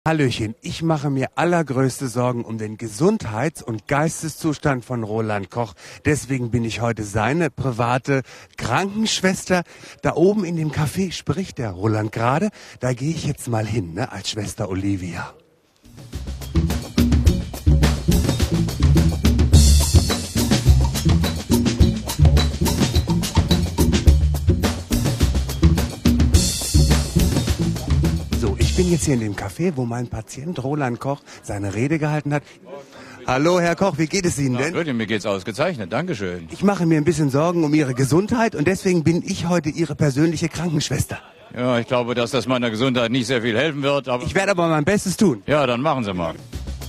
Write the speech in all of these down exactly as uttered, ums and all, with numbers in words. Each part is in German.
Hallöchen, ich mache mir allergrößte Sorgen um den Gesundheits- und Geisteszustand von Roland Koch. Deswegen bin ich heute seine private Krankenschwester. Da oben in dem Café spricht der Roland gerade. Da gehe ich jetzt mal hin, ne, als Schwester Olivia. Ich bin jetzt hier in dem Café, wo mein Patient Roland Koch seine Rede gehalten hat. Hallo, Herr Koch, wie geht es Ihnen denn? Na gut, mir geht's ausgezeichnet, Dankeschön. Ich mache mir ein bisschen Sorgen um Ihre Gesundheit und deswegen bin ich heute Ihre persönliche Krankenschwester. Ja, ich glaube, dass das meiner Gesundheit nicht sehr viel helfen wird, aber... Ich werde aber mein Bestes tun. Ja, dann machen Sie mal.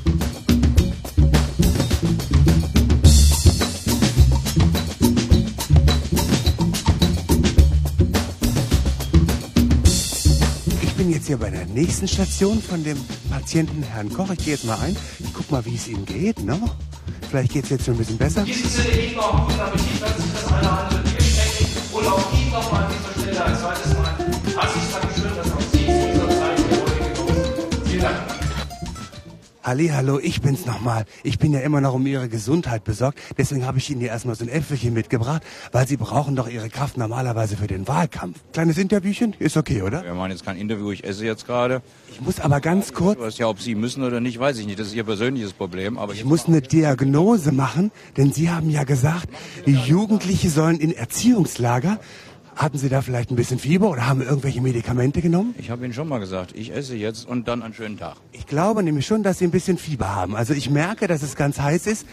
Ich bin jetzt hier bei der nächsten Station von dem Patienten Herrn Koch. Ich gehe jetzt mal ein. Ich guck mal, wie es ihm geht. No? Vielleicht geht es jetzt schon ein bisschen besser. In diesem Sinne Ihnen noch guten Appetit, wenn Sie das eine oder andere Bier schmecken. Und auch Ihnen nochmal an dieser Stelle ein zweites Mal herzliches Dankeschön, dass auch Sie zu dieser Zeit hier heute gekommen sind. Vielen Dank. Hallihallo, ich bin's nochmal. Ich bin ja immer noch um Ihre Gesundheit besorgt. Deswegen habe ich Ihnen hier erstmal so ein Äpfelchen mitgebracht, weil Sie brauchen doch Ihre Kraft normalerweise für den Wahlkampf. Kleines Interviewchen? Ist okay, oder? Wir machen jetzt kein Interview, ich esse jetzt gerade. Ich muss aber ganz kurz... Was ja, ob Sie müssen oder nicht, weiß ich nicht. Das ist Ihr persönliches Problem. Aber Ich muss eine Diagnose machen, denn Sie haben ja gesagt, Jugendliche sollen in Erziehungslager. Hatten Sie da vielleicht ein bisschen Fieber oder haben irgendwelche Medikamente genommen? Ich habe Ihnen schon mal gesagt, ich esse jetzt und dann einen schönen Tag. Ich glaube nämlich schon, dass Sie ein bisschen Fieber haben. Also ich merke, dass es ganz heiß ist.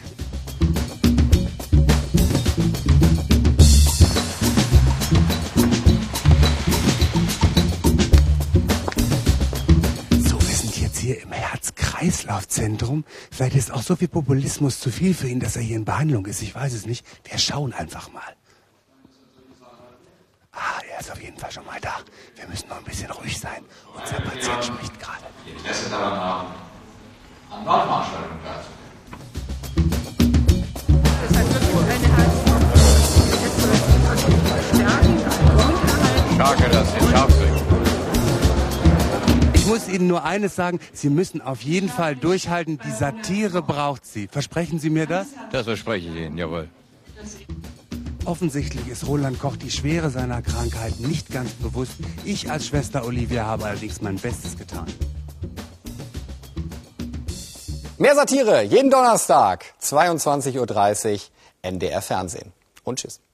So, wir sind jetzt hier im Herz-Kreislauf-Zentrum. Vielleicht ist auch so viel Populismus zu viel für ihn, dass er hier in Behandlung ist. Ich weiß es nicht. Wir schauen einfach mal. Ah, er ist auf jeden Fall schon mal da. Wir müssen noch ein bisschen ruhig sein. Unser Patient spricht gerade. Die Interesse daran haben, an Wahlveranstaltungen teilzunehmen. Das heißt wirklich eine Herz- Scharke das in Scharfsinn. Ich muss Ihnen nur eines sagen, Sie müssen auf jeden Fall durchhalten. Die Satire braucht Sie. Versprechen Sie mir das? Das verspreche ich Ihnen, jawohl. Offensichtlich ist Roland Koch die Schwere seiner Krankheit nicht ganz bewusst. Ich als Schwester Olivia habe allerdings mein Bestes getan. Mehr Satire jeden Donnerstag, zweiundzwanzig Uhr dreißig, N D R Fernsehen. Und tschüss.